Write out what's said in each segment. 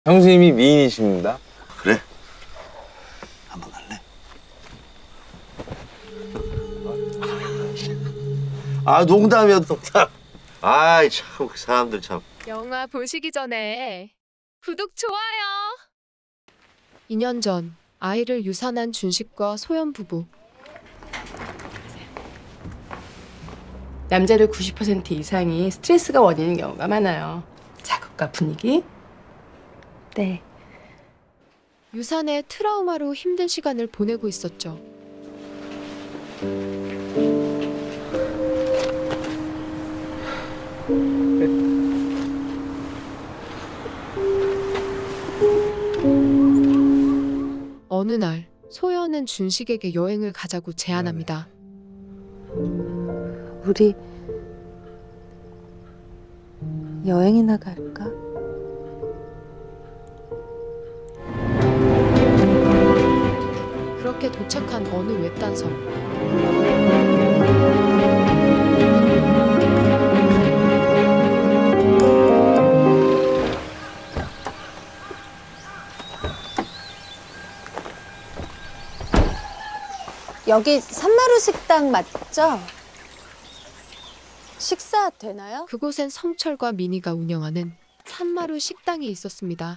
형수님이 미인이십니다. 그래? 한번 갈래? 농담이야, 농담. 아이, 참, 그 사람들 참. 영화 보시기 전에 구독, 좋아요. 2년 전 아이를 유산한 준식과 소연 부부. 남자들 90% 이상이 스트레스가 원인인 경우가 많아요. 자극과 분위기. 네. 유산의 트라우마로 힘든 시간을 보내고 있었죠. 어느 날 소연은 준식에게 여행을 가자고 제안합니다. 우리 여행이나 갈까? 그렇게 도착한 어느 외딴 섬. 여기 산마루 식당 맞죠? 식사 되나요? 그곳엔 성철과 민희가 운영하는 산마루 식당이 있었습니다.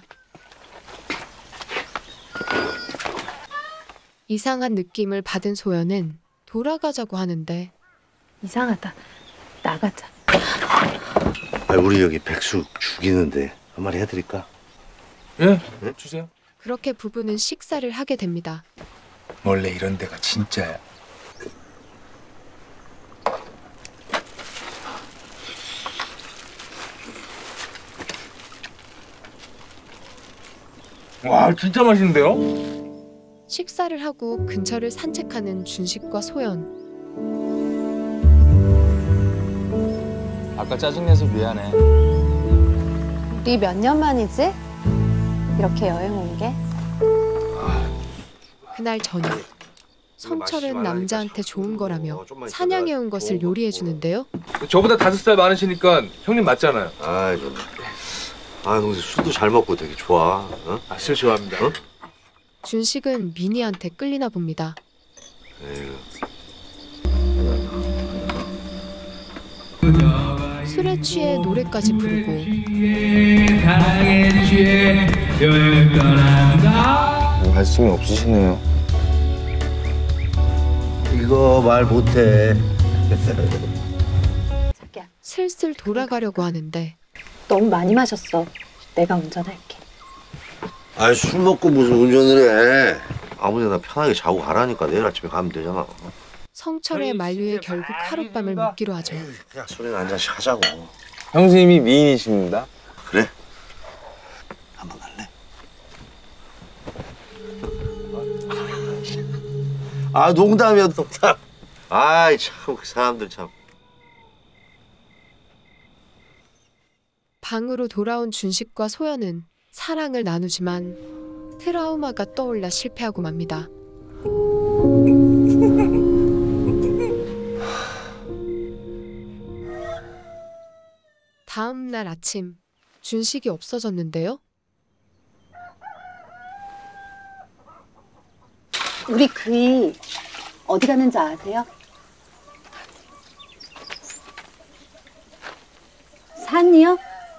이상한 느낌을 받은 소연은 돌아가자고 하는데 이상하다. 나가자. 우리 여기 백숙 죽이는데 한 마리 해드릴까? 예? 주세요. 그렇게 부부는 식사를 하게 됩니다. 원래 이런 데가 진짜야. 와, 진짜 맛있는데요? 식사를 하고 근처를 산책하는 준식과 소연. 아까 짜증내서 미안해. 우리 몇 년 만이지? 이렇게 여행 온 게? 그날 저녁 성철은 남자한테 좋은 거라며 사냥해 온 것을 요리해 주는데요. 저보다 5살 많으시니까 형님 맞잖아요. 아이, 좀. 동생 술도 잘 먹고 되게 좋아. 어? 술 좋아합니다. 어? 준식은 민희한테 끌리나 봅니다. 술에 취해 노래까지 부르고 말씀이 없으시네요. 이거 말 못해. 자기야, 슬슬 돌아가려고 하는데 너무 많이 마셨어. 내가 운전할게. 술 먹고 무슨 운전을 해. 아무데나 편하게 자고 가라니까. 내일 아침에 가면 되잖아. 성철의 만류에 결국 하룻밤을 묵기로 하죠. 그냥 술이나 한 잔씩 하자고. 형수님이 미인이십니다. 그래? 한번 갈래? 농담이야, 농담. 아이, 참, 그 사람들 참. 방으로 돌아온 준식과 소연은 사랑을 나누지만 트라우마가 떠올라 실패하고 맙니다. 다음 날 아침, 준식이 없어졌는데요. 우리 그이 어디 가는지 아세요? 산이요?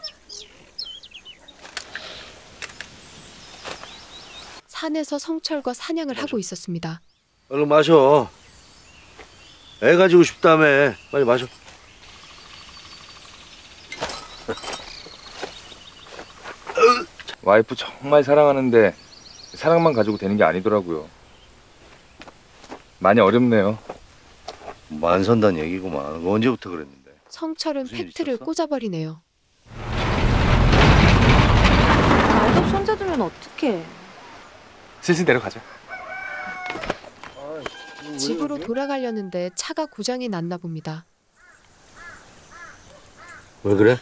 산에서 성철과 사냥을 하고 있었습니다. 얼른 마셔. 애 가지고 싶다며. 빨리 마셔. 와이프 정말 사랑하는데 사랑만 가지고 되는 게 아니더라고요. 많이 어렵네요. 만선단 얘기구만. 그거 언제부터 그랬는데. 성철은 무슨 일 팩트를 있었어? 꽂아버리네요. 말도 손자들면 어떡해. 슬슬 내려가자. 집으로 돌아가려는데 차가 고장이 났나 봅니다. 왜 그래?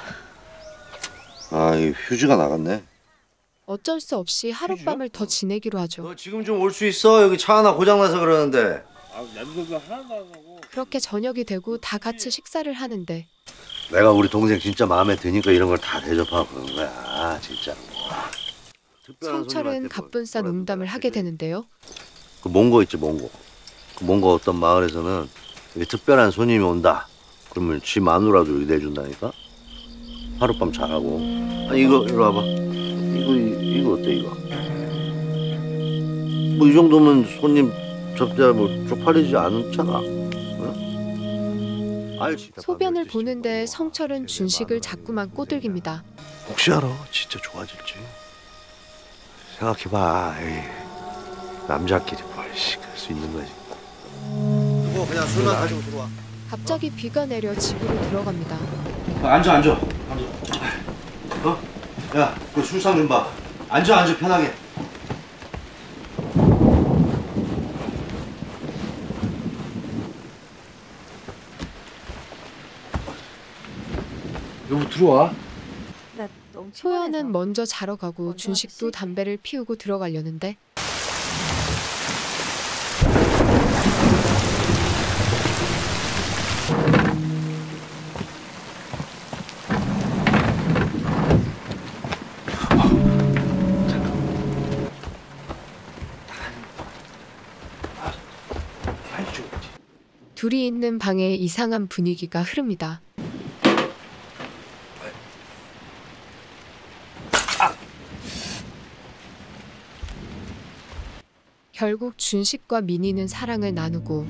이 휴지가 나갔네. 어쩔 수 없이 하룻밤을 더 지내기로 하죠. 너 지금 좀 올 수 있어? 여기 차 하나 고장나서 그러는데. 그렇게 저녁이 되고 다 같이 식사를 하는데 내가 우리 동생 진짜 마음에 드니까 이런 걸 다 대접하고 그런 거야. 진짜. 성철은 갑분싸 농담을 하게 되는데요. 그 몽고 있지, 몽고. 그 몽고 어떤 마을에서는 여기 특별한 손님이 온다. 그러면 지 마누라도 여기 내준다니까. 하룻밤 자라고. 아니 이거 이리 와봐. 이거 어때 이거? 뭐 이 정도면 손님 접대야 뭐 쪽팔리지 않잖아. 응? 알지. 소변을 보는데 성철은 준식을 자꾸만 꼬들깁니다. 혹시 알아? 진짜 좋아질지. 생각해봐. 에이, 남자끼리 뭘씨 그럴 수 있는 거지. 그거 그냥 술만 가지고 들어와. 갑자기 비가 내려 집으로 들어갑니다. 앉아. 야, 그 술상 좀 봐. 앉아 편하게. 여보 들어와. 나 너무 소연은 먼저 자러 가고 준식도 담배를 피우고 들어가려는데 둘이 있는 방에 이상한 분위기가 흐릅니다. 결국 준식과 민희는 사랑을 나누고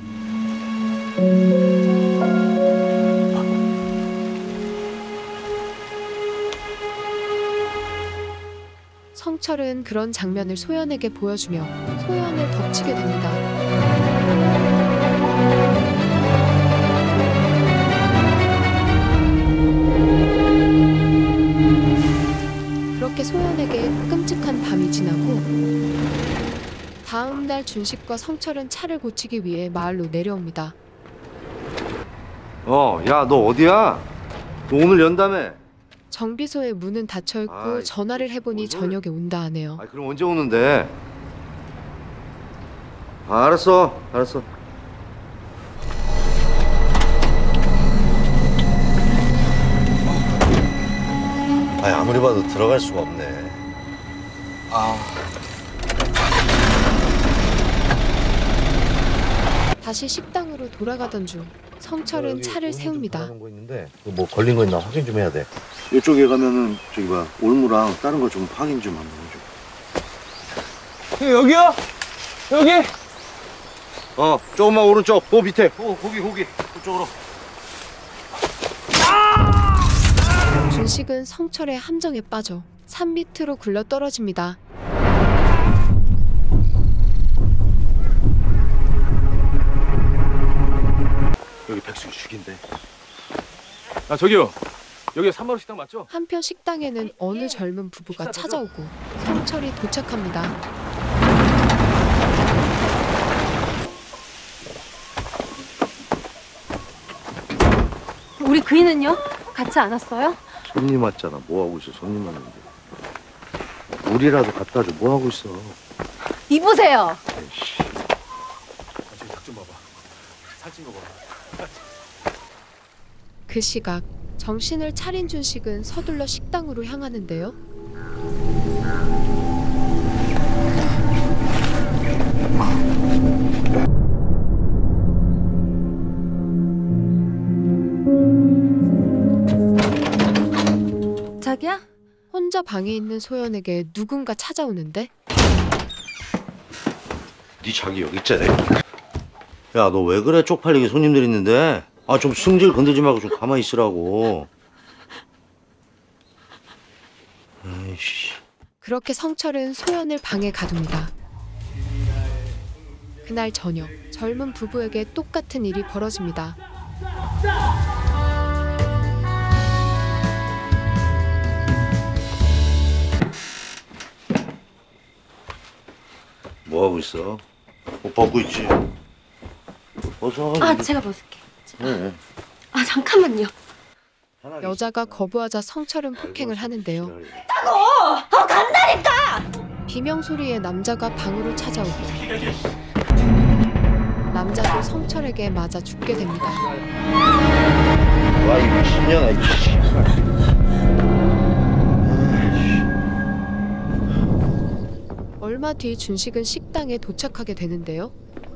성철은 그런 장면을 소연에게 보여주며 소연을 덮치게 됩니다. 그렇게 소연에게 끔찍한 밤이 지나고 다음 날 준식과 성철은 차를 고치기 위해 마을로 내려옵니다. 야, 너 어디야? 너 오늘 연다며? 정비소의 문은 닫혀있고 아이, 전화를 해보니 뭘. 저녁에 온다 하네요. 그럼 언제 오는데? 알았어. 아무리 봐도 들어갈 수가 없네. 다시 식당으로 돌아가던 중 성철은 차를 세웁니다. 거 있는데 뭐 걸린 거 있나 확인 좀 해야 돼. 이쪽에 가면은 저기 봐 올무랑 다른 거 좀 확인 좀 한번 해줘. 여기요? 여기? 조금만 오른쪽. 밑에. 거기. 그쪽으로. 준식은 성철의 함정에 빠져 산 밑으로 굴러 떨어집니다. 여기 백숙이 죽인데. 저기요. 여기 3만 원 식당 맞죠? 한편 식당에는 어느 젊은 부부가 찾아오고 성철이 도착합니다. 우리 그이는요? 같이 안 왔어요? 손님 왔잖아. 뭐 하고 있어? 손님 왔는데. 물이라도 갖다 줘. 뭐 하고 있어? 이보세요. 에이씨. 좀 봐봐. 살찐 거 봐. 그 시각 정신을 차린 준식은 서둘러 식당으로 향하는데요. 자기야? 혼자 방에 있는 소연에게 누군가 찾아오는데 네 자기 여기 있잖아. 야, 너 왜 그래? 쪽팔리게 손님들 있는데. 좀 승질 건들지 말고 좀 가만히 있으라고. 에이씨. 그렇게 성철은 소연을 방에 가둡니다. 그날 저녁 젊은 부부에게 똑같은 일이 벌어집니다. 뭐 하고 있어? 옷 벗고 있지. 벗어. 제가 벗을게. 네. 잠깐만요. 여자가 거부하자 성철은 폭행을 하는데요. 비명 소리에 남자가 방으로 찾아오고 남자도 성철에게 맞아 죽게 됩니다. 와, 이 미친년아, 이씨. 얼마 뒤 준식은 식당에 도착하게 되는데요.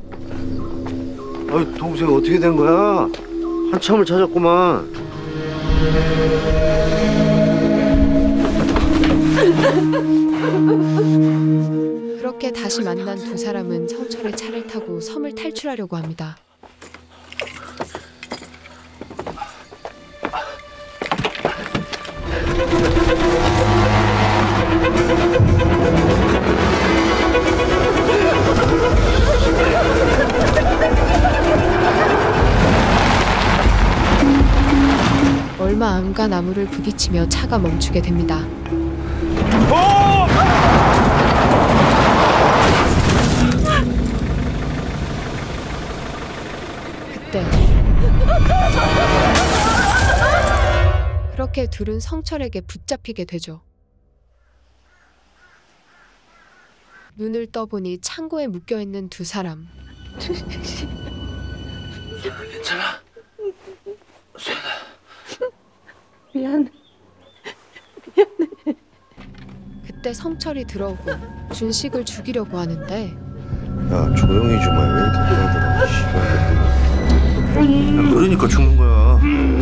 아이, 동생 어떻게 된 거야? 한참을 찾았구만. 그렇게 다시 만난 두 사람은 성철의 차를 타고 섬을 탈출하려고 합니다. 얼마 안 가 나무를 부딪히며 차가 멈추게 됩니다. 그때 그렇게 둘은 성철에게 붙잡히게 되죠. 눈을 떠보니 창고에 묶여있는 두 사람. 괜찮아? 미안해. 그때 성철이 들어오고 준식을 죽이려고 하는데 야, 조용히 좀 해. 왜 이렇게 그러더라. 씨발. 그러니까 죽는 거야.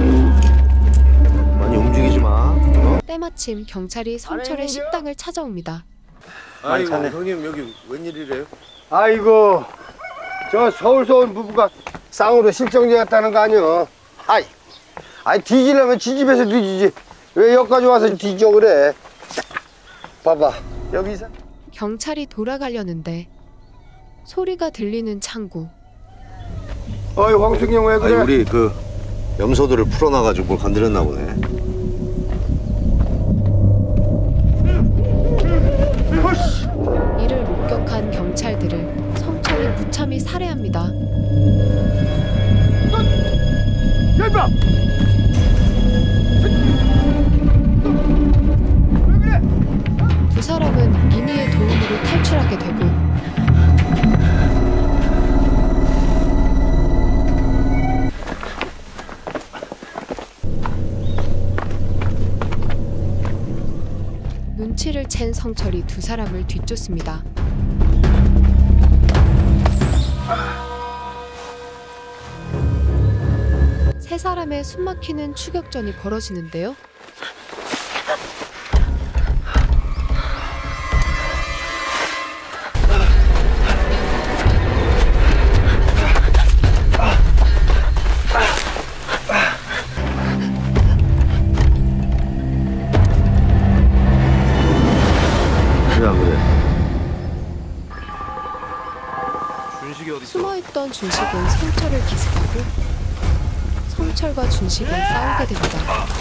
많이 움직이지 마. 어? 때마침 경찰이 성철의 식당을 찾아옵니다. 아이고, 형님 여기 웬일이래요? 아이고, 저 서울서 온 부부가 쌍으로 실종돼 갔다는 거 아니여. 아이 뒤지려면 지집에서 뒤지지. 왜 여기까지 와서 뒤져 그래? 봐봐, 여기 이사. 경찰이 돌아가려는데 소리가 들리는 창고. 어이 황승이 형 왜 그래? 아니, 우리 그 염소들을 풀어놔가지고 뭘 건드렸나 보네. 이를 목격한 경찰들을 성철이 무참히 살해합니다. 두 사람은 미니의 도움으로 탈출하게 되고 눈치를 챈 성철이 두 사람을 뒤쫓습니다. 세 사람의 숨막히는 추격전이 벌어지는데요. 숨어있던 준식은 성철을 기습하고 성철과 준식은 싸우게 됩니다.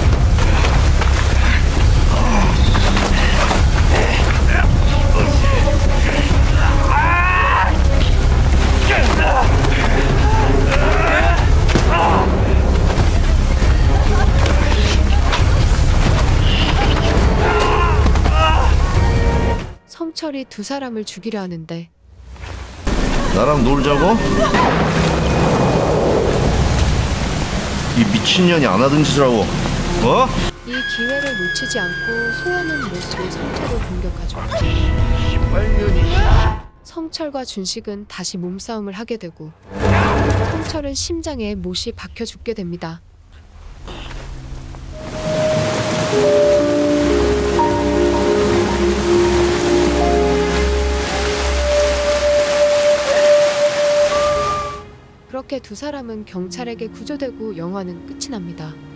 성철이 두 사람을 죽이려 하는데 나랑 놀자고? 이 미친년이 안 하던 짓을 하고, 어? 이 기회를 놓치지 않고 소연은 못으로 성철을 공격하죠. 성철과 준식은 다시 몸싸움을 하게 되고 성철은 심장에 못이 박혀 죽게 됩니다. 그렇게 두 사람은 경찰에게 구조되고 영화는 끝이 납니다.